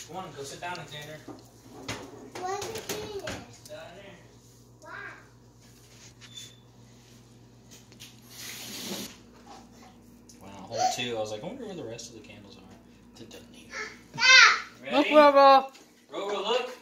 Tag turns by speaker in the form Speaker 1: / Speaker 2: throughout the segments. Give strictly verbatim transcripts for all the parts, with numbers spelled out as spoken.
Speaker 1: Come on, go sit down, Alexander.
Speaker 2: Where's the cleaner?
Speaker 1: Down there.
Speaker 2: Wow.
Speaker 1: Wow, hole two. I was like, I wonder where the rest of the candles are. It doesn't need it. Ready?
Speaker 3: Look, Roro.
Speaker 1: Roro, look.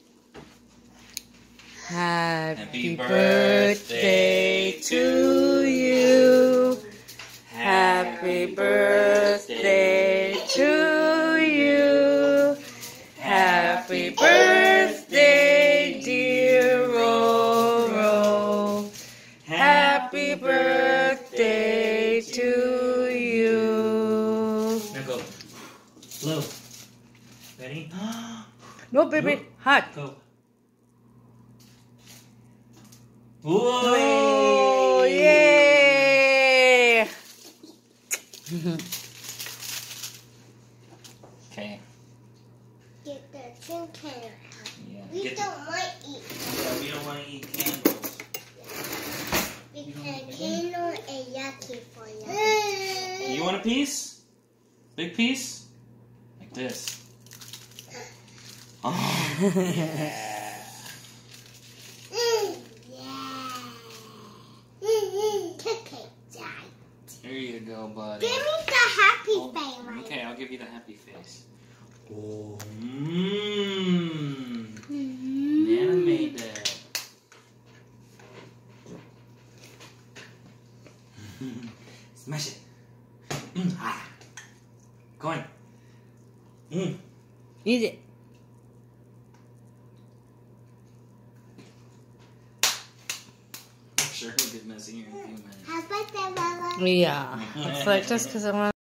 Speaker 3: Happy,
Speaker 1: Happy
Speaker 3: birthday
Speaker 1: birthday
Speaker 3: to you. Happy birthday to you. Happy birthday, dear Roro. Happy birthday to you.
Speaker 1: Now go. Blow. Ready?
Speaker 3: No, baby, hot.
Speaker 1: Go.
Speaker 3: Oh, yay!
Speaker 1: Okay.
Speaker 2: Get the tin can out.
Speaker 1: Yeah.
Speaker 2: We
Speaker 1: Get
Speaker 2: don't want to eat.
Speaker 1: the, we don't want to eat candles.
Speaker 2: Because candle is yucky for you.
Speaker 1: You want a piece? Big piece? Like this. Oh, yeah. There you go, buddy.
Speaker 2: Give me the happy
Speaker 1: Oh,
Speaker 2: face.
Speaker 1: okay, I'll give you the happy face. Oh, mmm. Nana made that. Smash it. Mm, ah. Go on. Mm.
Speaker 3: Eat it.
Speaker 1: I'm sure it'll get messy here in a few minutes.
Speaker 2: Happy birthday, Bella.
Speaker 3: Yeah. It's like just because I want